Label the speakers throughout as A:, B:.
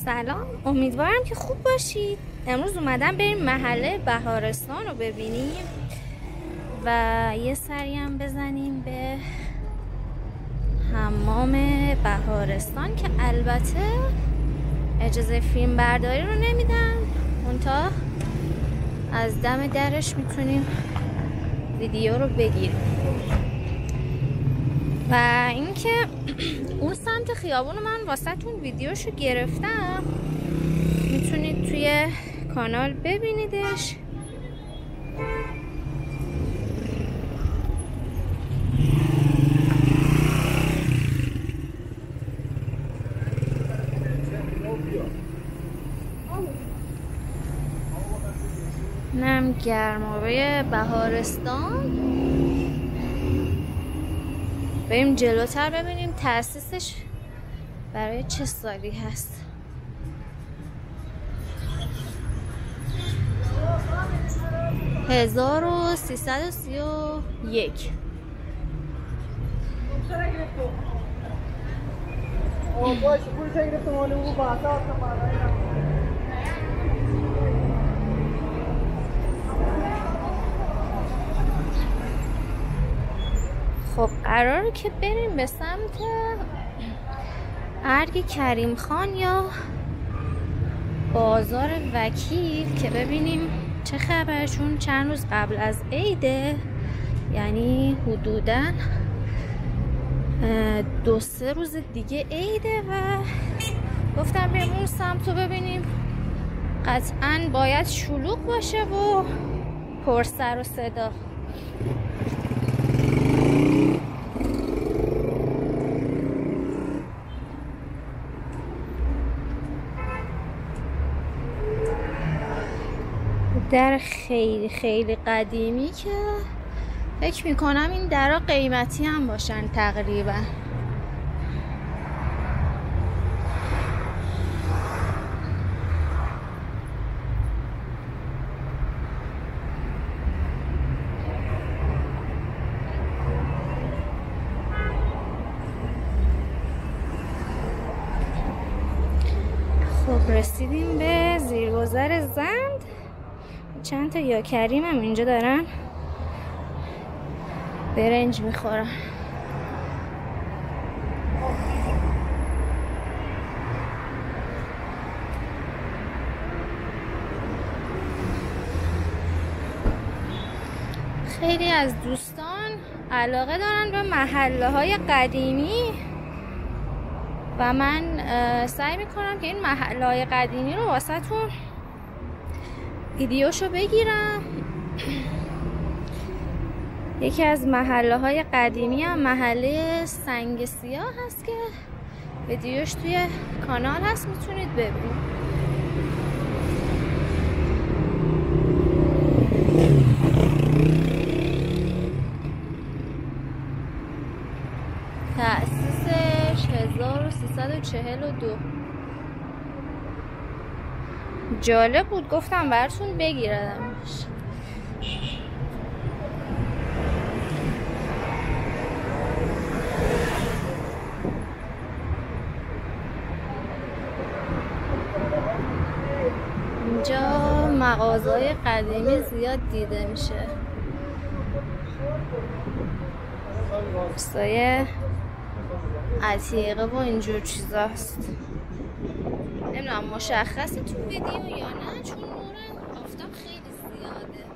A: سلام، امیدوارم که خوب باشید. امروز اومدم بریم محله بهارستان رو ببینیم و یه سری هم بزنیم به حمام بهارستان که البته اجازه فیلم برداری رو نمیدن، منتها از دم درش میتونیم ویدیو رو بگیریم. و اینکه اون سمت خیابون من واسهتون ویدیوشو گرفتم، میتونید توی کانال ببینیدش. نم گرمابه بهارستان. بریم جلوتر ببینیم تأسیسش برای چه سالی هست. هزار و 1331. خب قراره که بریم به سمت ارگ کریم خان یا بازار وکیل که ببینیم چه خبرشون. چند روز قبل از عیده، یعنی حدوداً 2-3 روز دیگه عیده و گفتم بریم اون سمت رو ببینیم. قطعاً باید شلوغ باشه و پر سر و صدا. در خیلی خیلی قدیمی که فکر میکنم این درها قیمتی هم باشن تقریبا. خب رسیدیم به زیرگذر زند. چند تا یا کریم هم اینجا دارن برنج میخورن. خیلی از دوستان علاقه دارن به محله های قدیمی و من سعی میکنم که این محله های قدیمی رو واسهتون ویدیوشو بگیرم. یکی از محله های قدیمی هم محله سنگ سیاه هست که ویدیوش توی کانال هست، میتونید ببینید. تأسیسش 1342. جالب بود، گفتم براتون بگیردمش. اینجا مغازه‌های قدیمی زیاد دیده میشه. سایه عتیقه و اینجور چیزا هست. نمیدونم مشخصه تو ویدیو یا نه، چون نور آفتاب خیلی زیاده.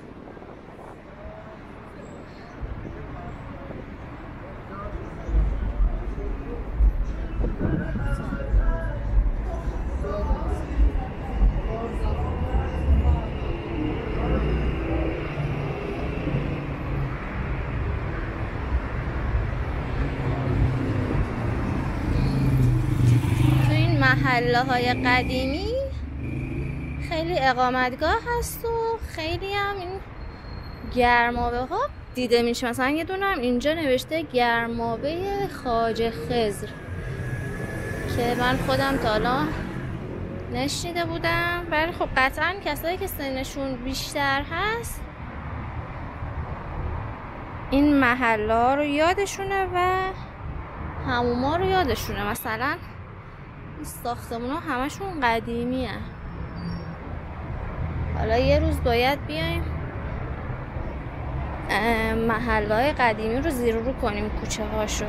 A: محله های قدیمی خیلی اقامتگاه هست و خیلی هم این گرمابه ها دیده میشه. مثلا یه دونه هم اینجا نوشته گرمابه خواجه خضر که من خودم تا الان نشنیده بودم، ولی خب قطعا کسایی که سنشون بیشتر هست این محله ها رو یادشونه و حموما رو یادشونه. مثلا ساختمون ها همشون قدیمی هن. حالا یه روز باید بیایم محله های قدیمی رو زیر رو کنیم، کوچه هاشو.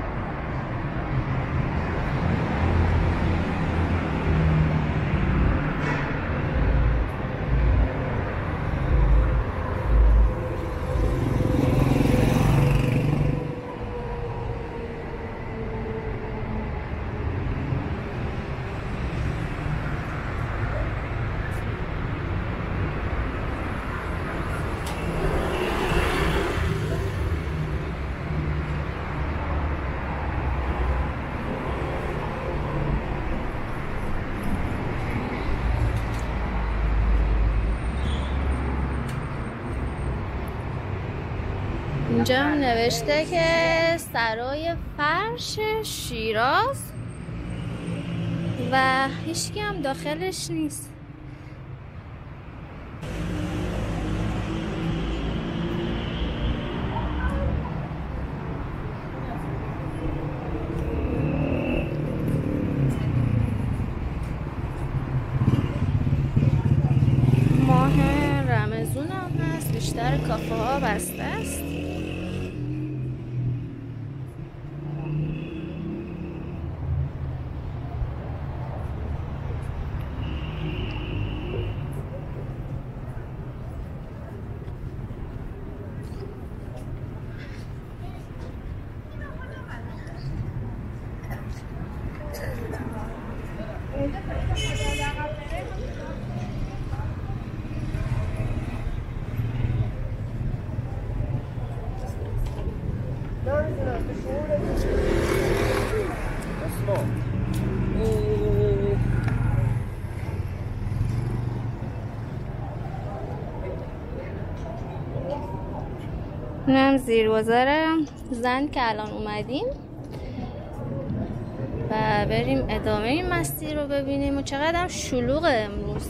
A: اینجا هم نوشته که سرای فرش شیراز و هیچکی هم داخلش نیست. ماه رمضان هم هست، بیشتر کافه ها بسته است. اینم زیربازار زن که الان اومدیم و بریم ادامه این مسیر رو ببینیم. و چقدر هم شلوغه امروز.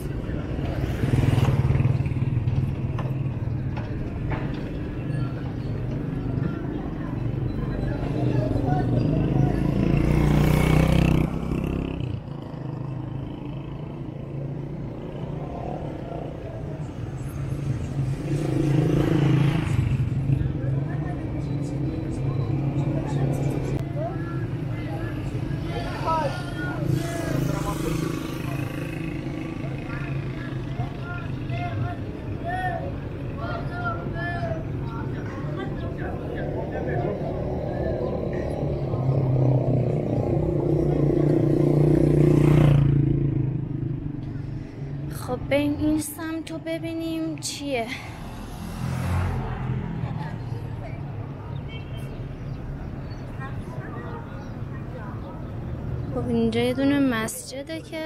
A: خب بریم این سمت رو ببینیم چیه. خب اینجا یه دونه مسجده که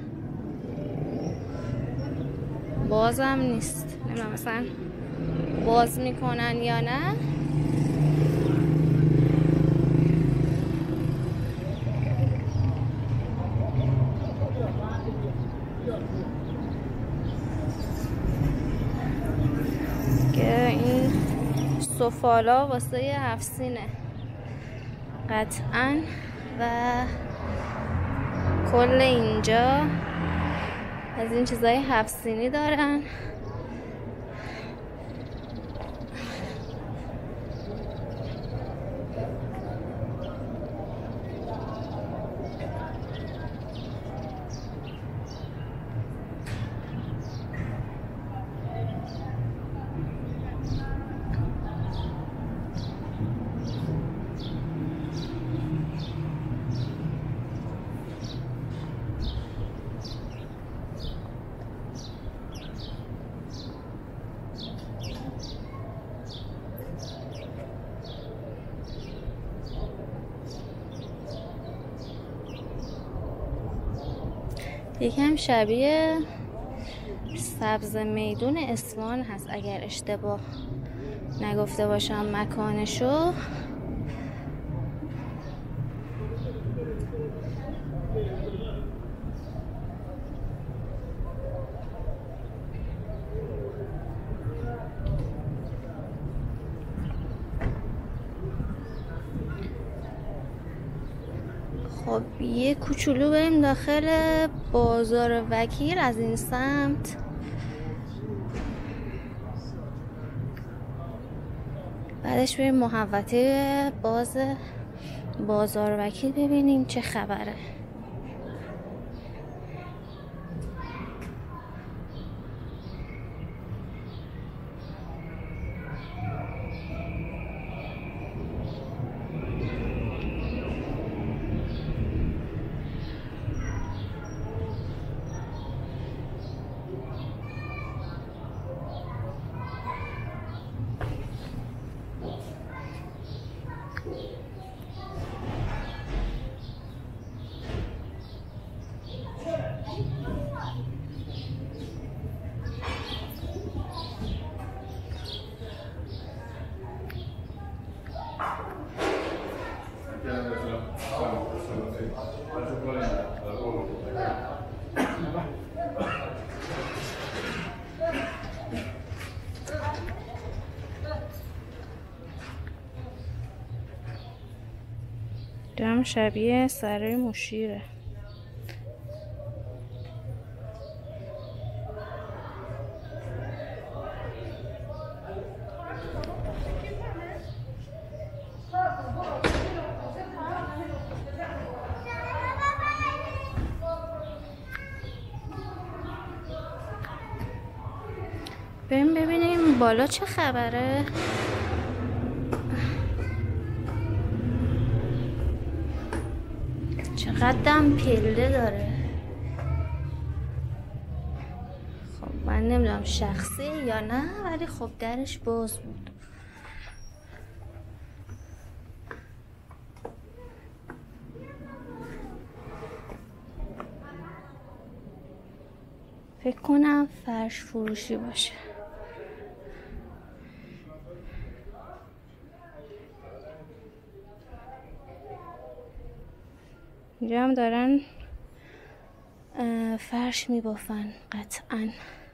A: بازم نیست. نمیدونم مثلا باز میکنن یا نه. که این سفالا واسه 7 سینه قطعا و کل اینجا از این چیزای 7 سینی دارن. یکم شبیه سبز میدون اصفهان هست اگر اشتباه نگفته باشم مکانشو. خب خب یه کوچولو بریم داخل بازار وکیل از این سمت. بعدش بریم محوطه بازار وکیل ببینیم چه خبره. دم شبیه سرای مشیره. بریم ببینیم بالا چه خبره. چقدرم پله داره. خب من نمیدونم شخصی یا نه، ولی خب درش باز بود. فکر کنم فرش فروشی باشه. اینجا هم دارن فرش میبافن قطعاً.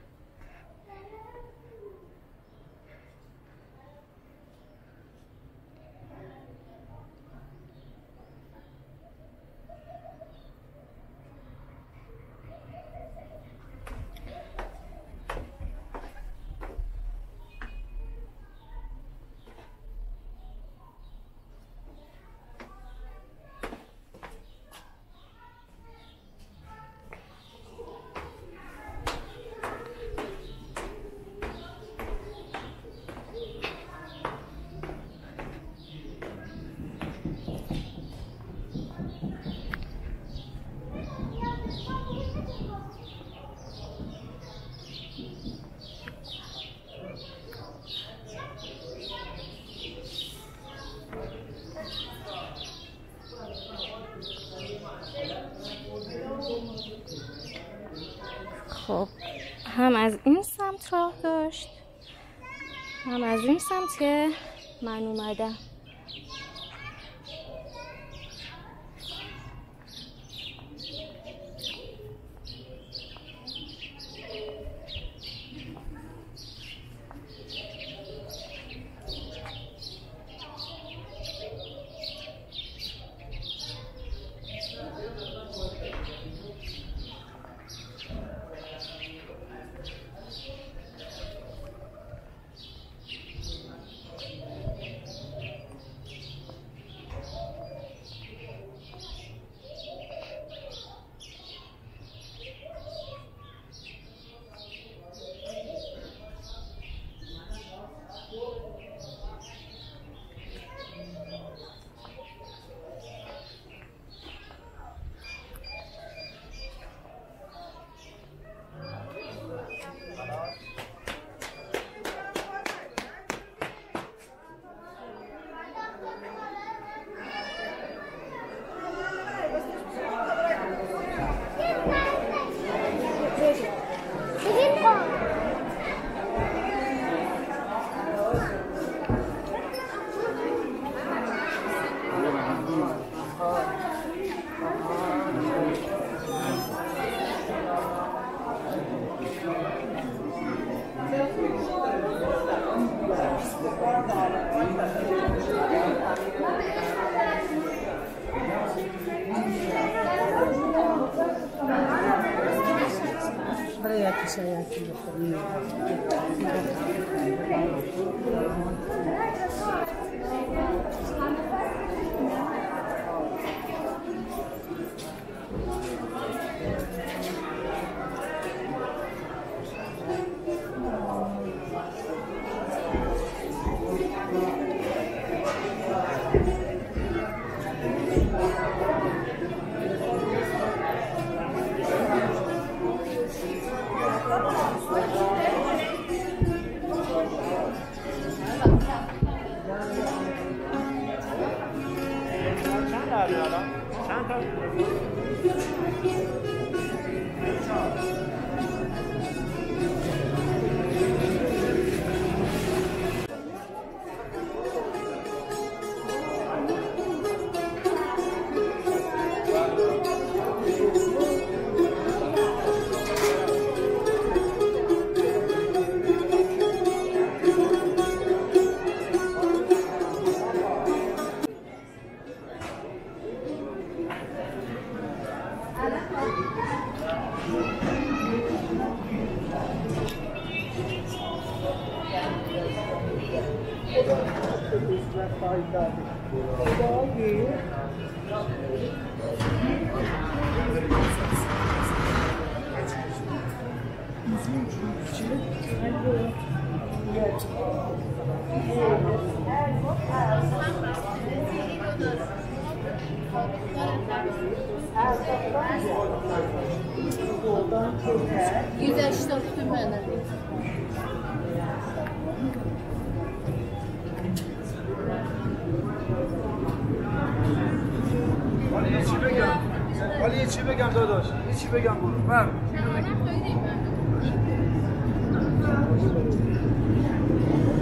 A: خب هم از این سمت راه داشت، هم از این سمت که من اومدم.
B: ولی چی بگم داداش؟ چی بگم برو؟ من